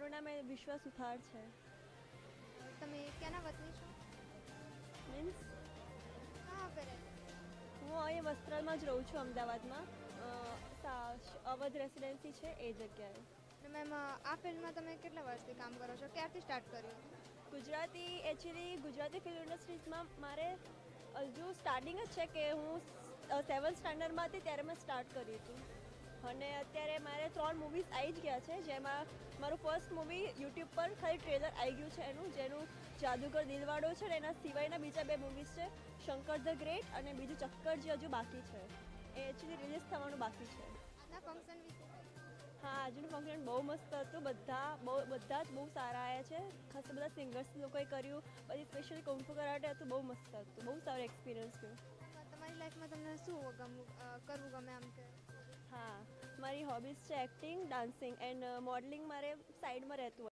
મારું નામ વિશ્વ સુથાર છે. તમે ક્યાંના વતની છો? મીન્સ કहाँ पे रहते? હું અહીં વસ્ત્રાલમાં જ રહું છું, અમદાવાદમાં. અવધ રેસિડેન્સી છે એ જગ્યાએ. અને મેમ આ ફિલ્ડમાં તમે કેટલા વર્ષથી કામ કરો છો? ક્યારથી સ્ટાર્ટ કર્યું? ગુજરાતી ફિલ્મ ઇન્ડસ્ટ્રીઝમાં મારે હજુ સ્ટાર્ટિંગ જ છે કે હું 7th સ્ટાન્ડર્ડમાં હતી ત્યારે મેં સ્ટાર્ટ કર્યું હતું. અને અત્યારે મારે 3 મૂવીઝ આવી જ ગયા છે, જેમાં મારું ફર્સ્ટ મૂવી યુટ્યુબ પર ખાલી ટ્રેલર આવી ગયું છે જેનું જાદુગર દિલવાડો છે ને એના સિવાયના બીજા 2 મૂવીઝ છે, શંકર ધ ગ્રેટ અને બીજું ચક્કર, જે હજુ બાકી છે. એ એકચ્યુઅલી રિલીઝ થવાનું બાકી છે. આજના ફંક્શન વિશે? હા, આજનું ફંક્શન બહુ મસ્ત હતું. બધા જ બહુ સારા આવ્યા છે. ખાસ બધા સિંગર્સ લોકોએ કર્યું. પછી સ્પેશિયલી કુંફુ કરાટે હતું, બહુ મસ્ત હતું. બહુ સારો એક્સપિરિયન્સ થયો. તમારી લાઈફમાં તમને શું કરવું ગમે આમ કે? હા, મારી હોબીઝ છે એક્ટિંગ, ડાન્સિંગ એન્ડ મોડલિંગ મારે સાઈડમાં રહેતું